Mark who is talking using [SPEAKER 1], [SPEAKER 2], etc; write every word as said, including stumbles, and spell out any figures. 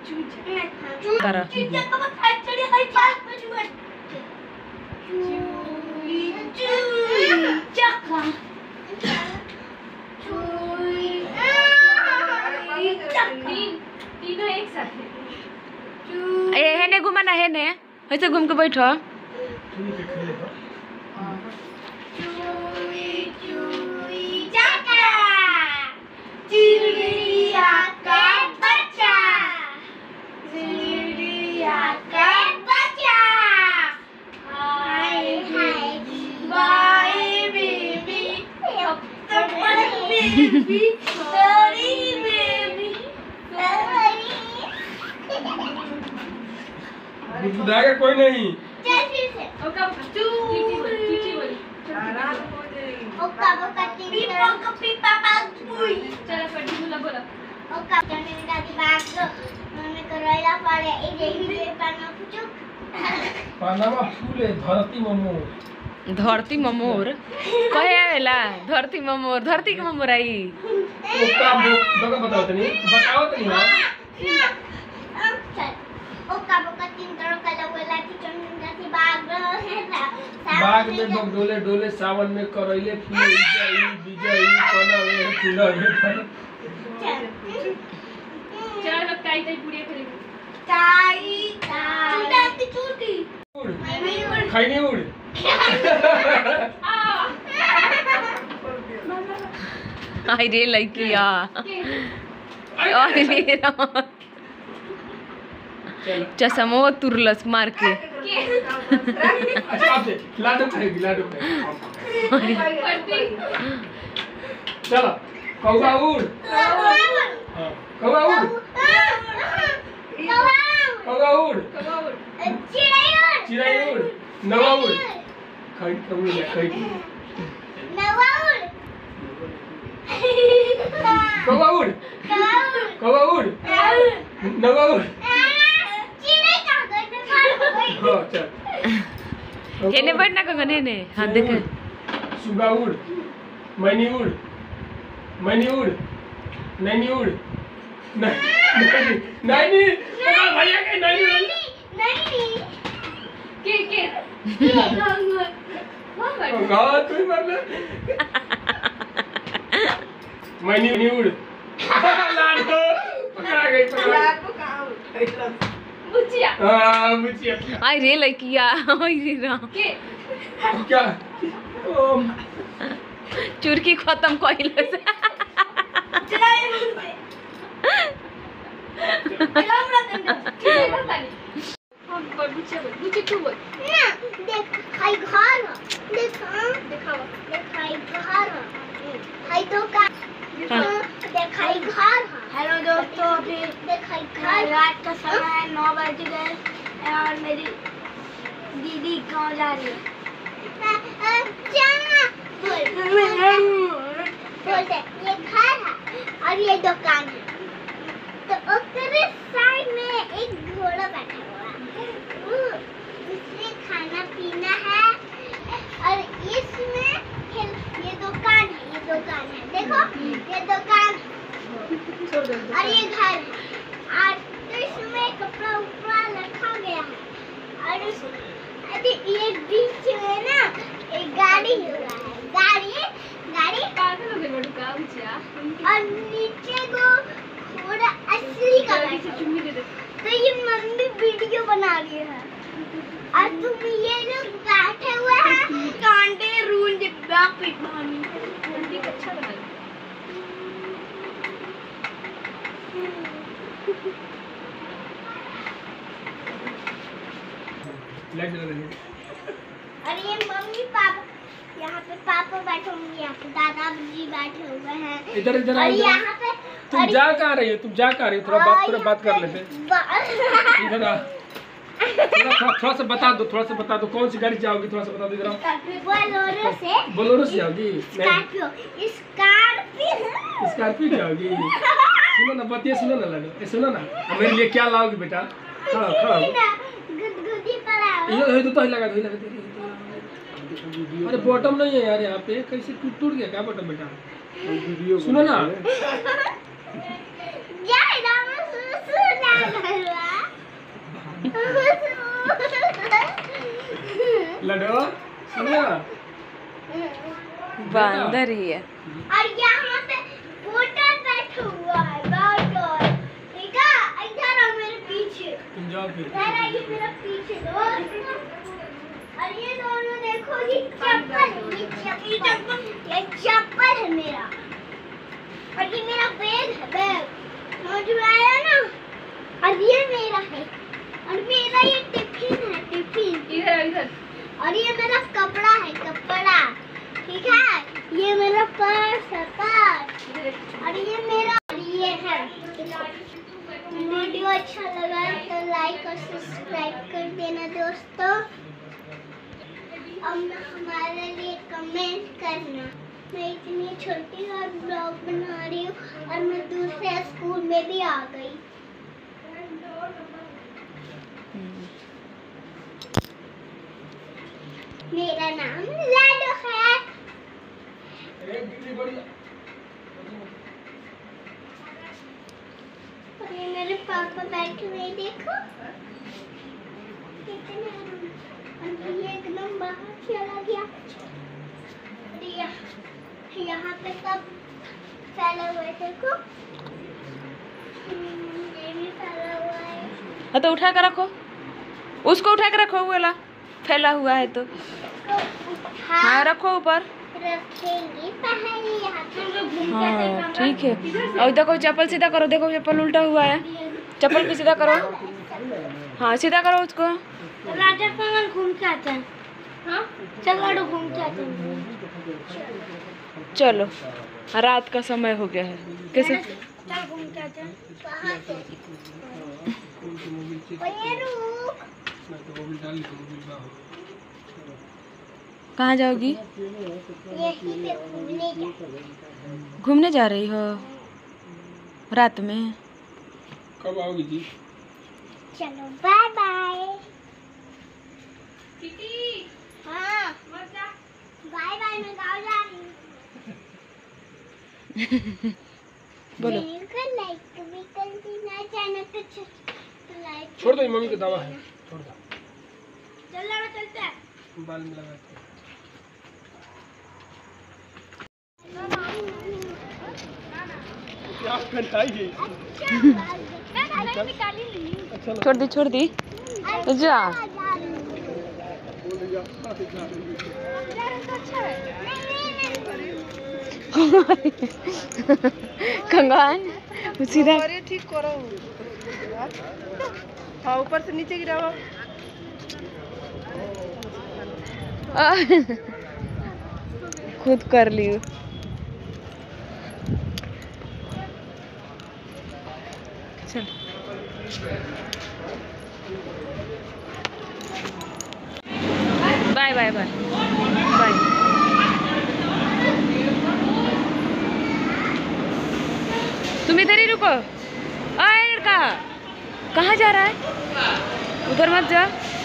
[SPEAKER 1] करा
[SPEAKER 2] तीनों एक साथ
[SPEAKER 1] ए हेने घुमा ना हेने ऐसे घूम के बैठो
[SPEAKER 2] चिड़िया का बच्चा चिड़िया का बच्चा hi hi bye baby baby sorry baby
[SPEAKER 3] बुझाएगा कोई नहीं।
[SPEAKER 2] चल फिर से ओका चूटी चूटी बोली आराम हो जाएगी ओका ओका टीवी ओका पीपा पाउई चल पढ़ी बोला बोला ओका जाने दादी बाग मम्मी करैला पड़े ए देखी पाना कुछ
[SPEAKER 3] पानामा फूल है धरती ममोर
[SPEAKER 1] धरती ममोर कहे आवेला धरती ममोर धरती के ममोर आई
[SPEAKER 3] ओका बगा बताओ तनी बताओ तनी हां
[SPEAKER 2] चल ओका ओका तीन तरह का लगला कि चंदा की बाग है ना
[SPEAKER 3] बाग में बग डोले डोले सावन में करैले फूल विजयी विजयी पनावे फूल है
[SPEAKER 2] चल अब काई ताई पूरी करेंगे काई काई चूटी
[SPEAKER 3] खैनी उड़
[SPEAKER 1] आई रे लइकिया आई रे चश्मो तुरलस मार के
[SPEAKER 3] अच्छा आप दे लाडू खाएगी लाडू खाएगी चलो कौवा उड़ हां कौवा उड़ कौवा उड़
[SPEAKER 2] चिड़ै उड़
[SPEAKER 3] चिड़ै उड़ नवा उड़ खाई कौवा खाई
[SPEAKER 2] नवा उड़
[SPEAKER 3] कौवा उड़ कौवा उड़ नवा उड़ हां चल
[SPEAKER 1] हेने बैठना कंगन हेने हां देख
[SPEAKER 3] सुगा उड़ मैनी उड़ मैनी उड़ नैनी उड़ नैनी नैनी भैया के नैनी
[SPEAKER 2] नैनी के के
[SPEAKER 3] गा तू ही मर ले मैनी नहीं उड़ लाडो पकड़ा गई पकड़ा
[SPEAKER 2] बुचिया
[SPEAKER 3] हां बुचिया
[SPEAKER 1] आई रे लइकिया आई रे राम
[SPEAKER 2] के
[SPEAKER 3] क्या
[SPEAKER 1] चुरकी खत्म कइले से
[SPEAKER 2] चलाए चलाओ ना ठीक है बतानी हम पर बुचिया बोल बुचिया क्यों बोल ना देख खाई घर देख दिखाओ देख खाई घर खाई तो का देखाई घर। हेलो दोस्तों, अभी देखाई घर रात का समय है, नौ बज गए और मेरी दीदी कहाँ जा रही है? बोल बोलते ये घर है और ये दुकान है, तो उसके साइड में एक घोड़ा बैठा हुआ है, इसमें खाना पीना है और इसमें ये दुकान है, ये दुकान है, देखो ये दुकान और ये घर है और तो इसमें कपड़ा उपड़ा रखा गया है और उस अरे ये बीच में ना एक गाड़ी हुआ है, गाड़ी गाड़ी पागल हो गए बड़ू का ऊंचा और नीचे को थोड़ा असली का बैठा तो ये मम्मी वीडियो बना रही है और तुम ये लोग बैठे हुए हैं कांटे रूल डिब्बा पिट बहानी कांटे अच्छा लगा
[SPEAKER 3] लाइट जला रही है।
[SPEAKER 2] अरे ये मम्मी पापा यहाँ पे पापा बैठे होंगे, यहाँ पे दादाजी बैठे हुए हैं,
[SPEAKER 3] इधर इधर
[SPEAKER 2] और यहाँ पे
[SPEAKER 3] तुम जा कहाँ रही हो? तुम जा कहाँ रही हो? थोड़ा बात थोड़ा बात कर लेते। इधर आ। थोड़ा थोड़ा सा बता दो, थोड़ा सा बता दो कौन सी गाड़ी जाओगी, थोड़ा सा बता दो इधर।
[SPEAKER 2] बोलेरो से
[SPEAKER 3] बोलेरो से जाओगी?
[SPEAKER 2] स्कॉर्पियो स्कॉर्पियो
[SPEAKER 3] स्कॉर्पियो जाओगी? सुनो ना, बतिया सुनो ना लड़ो, सुनो ना, मेरे लिए क्या लाओगी बेटा? खड़ा खड़ा
[SPEAKER 2] गुदगुदी पलाओ
[SPEAKER 3] ये ये तो ही लगा दो, लगा दो। अरे बॉटम नहीं है यार, यहाँ पे कैसे टूट टूट गया क्या बॉटम बेटा? सुनो ना,
[SPEAKER 1] बंदर ही है।
[SPEAKER 2] और यहाँ पे बोतल बैठा हुआ है, बोतल। ठीक है, इधर आओ मेरे पीछे।
[SPEAKER 3] तुम जाओ फिर।
[SPEAKER 2] इधर आइए मेरे पीछे दोस्त। और ये दोनों देखो, ये चप्पल है, ये चप्पल, ये चप्पल है मेरा। और ये मेरा बैग है, बैग समझ में आया ना। और ये मेरा है, और मेरा ये टिफिन है, टिफिन
[SPEAKER 1] इधर इधर।
[SPEAKER 2] और ये मेरा कपड़ा है, कपड़ा। ठीक है, ये मेरा पर्स है, पर्स। और ये मेरा, और ये है। वीडियो अच्छा लगा तो लाइक और सब्सक्राइब कर देना दोस्तों। अब हमारे लिए कमेंट करना। मैं इतनी छोटी और ब्लॉग बना रही हूँ, और मैं दूसरे स्कूल में भी आ गई। मेरा नाम लाडो है। और ये मेरे पापा बैठे हुए देखो कितने। और ये एकदम बाहर चला गया। और यहाँ यहाँ पे सब फैला हुआ है देखो। ये भी फैला हुआ है।
[SPEAKER 1] हाँ तो उठा कर रखो, उसको उठा कर रखो, वो वाला फैला हुआ है तो हाँ रखो ऊपर
[SPEAKER 2] रखेंगे पहले यहाँ पे।
[SPEAKER 1] हाँ ठीक है। और देखो चप्पल सीधा करो, देखो चप्पल उल्टा हुआ है, चप्पल भी सीधा करो। हाँ सीधा करो उसको।
[SPEAKER 2] राजा पागल घूम के आते हैं। हाँ चलो घूम के आते हैं।
[SPEAKER 1] चलो रात का समय हो गया है, कैसे
[SPEAKER 2] चल घूम के आते हैं। कहाँ से? ये रुक।
[SPEAKER 1] कहाँ जाओगी?
[SPEAKER 2] यहीं पे घूमने जा।
[SPEAKER 1] घूमने जा रही हो रात में?
[SPEAKER 3] कब आओगी जी?
[SPEAKER 2] चलो बाय बाय। हाँ बाय बाय, मैं गाँव जा रही हूँ।
[SPEAKER 1] बोलो।
[SPEAKER 2] लाइक भी कर देना, चैनल पे लाइक।
[SPEAKER 3] छोड़ दो, मम्मी का दावा है, छोड़ दो।
[SPEAKER 2] चल लड़ो, चलते हैं।
[SPEAKER 3] बाल में लगाते हैं। क्या कटाई?
[SPEAKER 1] छोड़ दी छोड़ दी जा। कंगान सीधा
[SPEAKER 4] ठीक करो। हाँ ऊपर से नीचे गिराओ।
[SPEAKER 1] खुद कर ली। चल बाय बाय बाय बाय। तुम इधर ही रुको। अरे लड़का कहाँ जा रहा है? उधर मत जा।